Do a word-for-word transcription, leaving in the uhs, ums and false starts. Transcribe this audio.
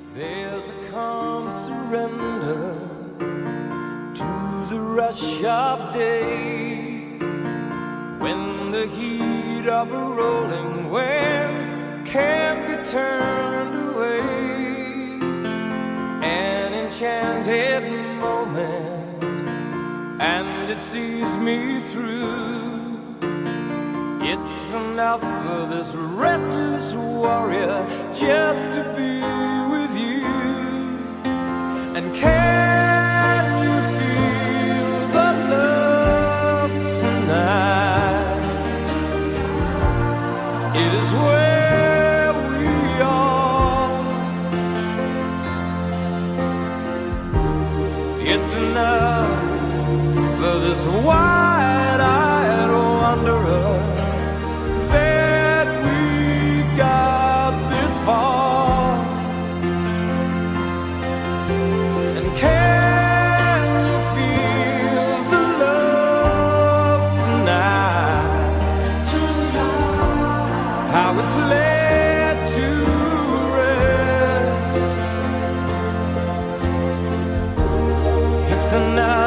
There's a calm surrender to the rush of day, when the heat of a rolling wave can't be turned away. An enchanted moment, and it sees me through. It's enough for this restless warrior just to be with you. And can you feel the love tonight? It is where we are. It's enough for this wide-eyed wanderer that we got this far. And can you feel the love tonight? Tonight, how it's laid to rest. It's enough